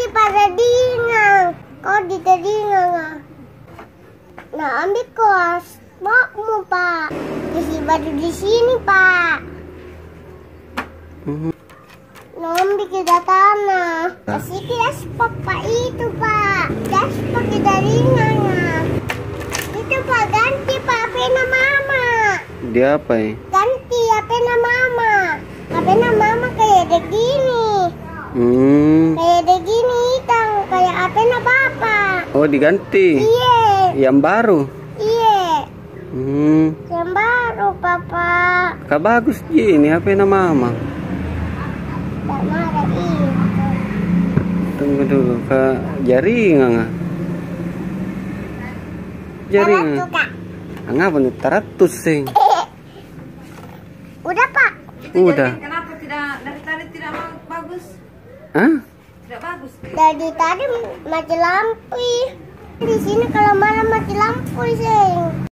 tadi pada dingang. Kau di teringang. Nah, ambil kos. Bakmu, Pak. Isi baju di sini, Pak. Nah, ambil kita tanah. Kasih dashboard, Pak, itu, Pak. Dashboard di teringang. Itu, Pak, ganti, Pak, HP Mama. Dia apa ya? Ganti HP Mama. HP Mama kayak begini. Kayak begini hitam, kayak HP Bapak. Oh, diganti. Iya. Yang baru. Iya. Yang baru, Papa. Kak bagus ini HP Mama. Tak marah itu. Tunggu dulu, Kak. Jaringan. Jaringan. Ngapa nih 100 sing? Udah, Pak. Udah. Kenapa dari tadi tidak bagus? Hah? Tidak bagus. Dari tadi mati lampu. Di sini kalau malam mati lampu, sing.